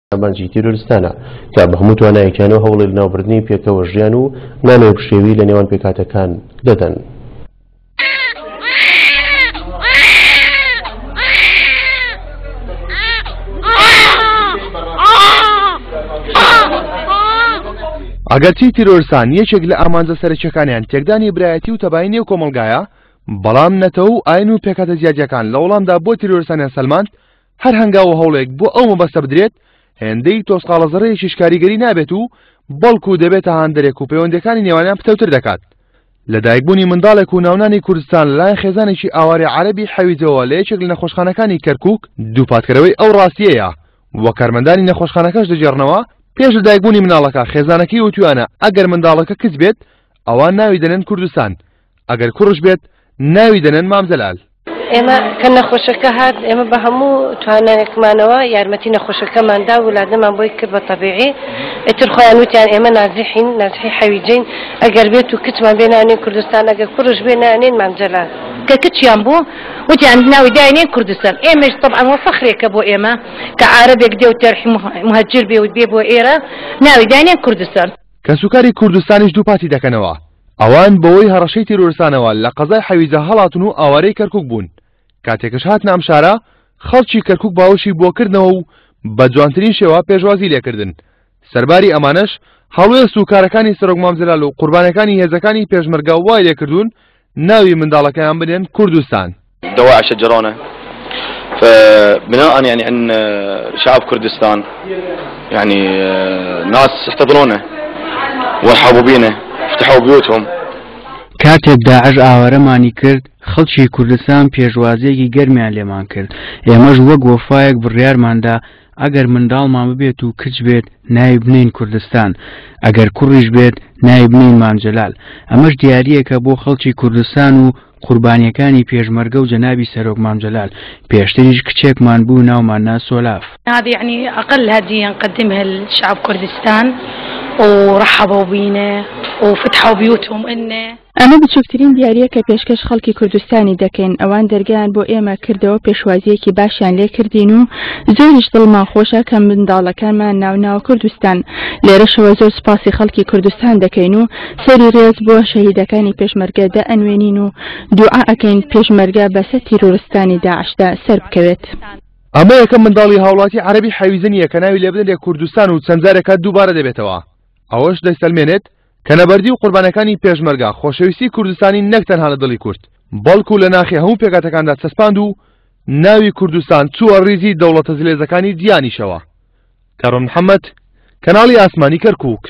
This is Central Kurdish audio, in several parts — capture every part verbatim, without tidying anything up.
بانجی تیرۆریستانە کە بە هەموو توانایەکیانەوە هەوڵی لەناوبردنی پێکەوە ژیان و نامێ پشێوی لە نێوان پێکهاتەکان دەدەن. ئەگەرچی تیرۆریستان یەکێک لە ئامانجە سەرەکیەکانیان تێکدانی برایەتی و تەبایی نێو کۆمەڵگایە، بەڵام نەتەوە و ئاین و پێکهاتە جیاجیەکان لە وەڵامدا بۆ تیرۆریستانیان سەلماند هەر هەنگاوە هەوڵێک بۆ ئەو مەبەستە بدرێت هێندەی تۆسقاڵەزەڕەیەکیش کاریگەری نابێت و بەڵکو دەبێتە هاندەرێک و پەیوەندیەکانی نێوانیان پتەوتر دەکات. لەدایکبوونی منداڵێک و ناونانی کوردستان لەلایەن خێزانێکی ئاواری عەرەبی حەویجەوە لە یەکێک لە نەخۆشخانەکانی کەرکووک دووپاتکەرەوەی ئەو ڕاستیەیە وە کارمەندانی نەخۆشخانەکەش دەجێڕنەوە. پێش لەدایکبوونی مناڵەکە خێزانەکەی وتویانە ئەگەر منداڵەکە کچ بێت ئەوان ناوی دەنێن کوردستان، ئەگەر کوڕش بێت ناوی دەنێن مامجەلال. ئێمە کە نەخۆشەکە هات ئێمە بە هەموو توانایەکمانەوە یارمەتی نەخۆشەکەماندا وڵادەمان بۆی کرد بە تەبیعی. ئیتر خۆیان وتیان ئێمە نازیحین نازیحی حەویجەین، ئەگەر بێت و کچمان بێ ناوێن کوردستان، ئەگەر کوڕش بێ ناوێن مامجەلال. کە کچیان بوو وتیان ناوی داینێن کوردستان. ئێمەش طبعا وە فەخرێکە بۆ ئێمە کە عارەبێک دێ و تەرحی مهەجر بێ و بێ بۆ ئێرە ناوی داینێن کوردستان. کە سوکاری کوردستانیش دووپاتی دەکەنەوە. ئەوان بەوەی هەڕەشەی تیرۆریستانەوە لە قەزای حەویجە هەڵاتن و ئاوارەی کەرکووک بوون. کاتێکش هات نام شارە خەڵکی کەرکووک باوەشی بۆکردنەوە و بە جوانترین شێوە پێشوازی لێکردن. سەرباری ئەمانش هەڵوێ سوکارەکانی سەرۆک مامجەلال و قوربانەکانی هێزەکانی پێشمەرگە وای لێکردوون ناوی منداڵەکەیان بنێن کوردستان. دواعش شجرونه فبناء يعني ان شعب كردستان يعني ناس احتضنونا ورحبوا بينا فتحوا بيوتهم. کاتێک داعش ئاوارەمانی کرد خەڵکی کوردستان پێشوازیەکی گەرمیان لێمان کرد. ئێمەش وەک وەفایەک بڕیارماندا ئەگەر منداڵمان ببێت و کچ بێت ناوی بنین کوردستان، ئەگەر کوڕیش بێت ناوی بنین مامجەلال. ئەمەش دیاریەکە بۆ خەڵکی کوردستان و قوربانیەکانی پێشمەرگە و جەنابی سەرۆک مامجەلال. پێشتریش کچێکمان بوو ناومان نا سۆلاف. هذه يعني أقل هدية نقدمها لشعب كردستان ورحبوا بينا وفتحوا بيوتهم إنه ئەمە بچووکترین دیاریە کە پێشکەش خەڵکی کوردستانی دەکەین. ئەوان دەرگیان بۆ ئێمە کردەوە پێشوازیەکی باشیان لێ کردین و زۆریش دڵمان خۆشە کە منداڵەکانمان ناوناوە کوردستان. لێرەشەوە زۆر سپاسی خەڵکی کوردستان دەکەین و سەری ڕێز بۆ شەهیدەکانی پێشمەرگە دەئەنوێنین و دوعا ئەکەین پێشمەرگە بەسەر تیرۆریستانی داعشدا سەر بکەوێت. ئەمە یەکەم منداڵی هاوڵاتی عەرەبی حەویجەنیە کە ناوی لێبدەن لە کوردستان و چەند جارێکە دووبارە دەبێتەوە. ئەوەش دەیسەلمێنێت کە نەبەردی و قوربانەکانی پێشمەرگە خۆشەویستی کوردستانی نەک تەنها لە دڵی کورد بەڵکو لە ناخی هەموو پێکاتەکاندا چەسپاند و ناوی کوردستان چووە ڕیزی دەوڵەتە زلێزەکانی دیانیشەوە. کەڕۆن محەممەد، کەناڵی ئاسمانی کەرکووک.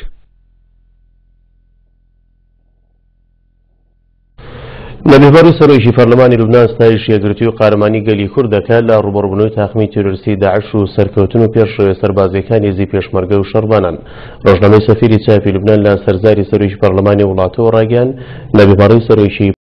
نەبێبەری سەرۆیشی پەرلەمانی لوبنان ستایش یەکگرتووی و قارەمانی گەلی کوردەکە لە ڕوبەڕووبوونەوەی تاقمی تیرۆریستی داعش و سەرکەوتن و پێشڕەوێ سەربازیەکانی هێزی پێشمەرگە و شەڕبانان. ڕۆژنامەی سەفیری چاپی لوبنان لە سەرزاری سەرۆیشی پەرلەمانی وڵاتەوە ڕاگەیاند نەبێبەری سەرۆیشی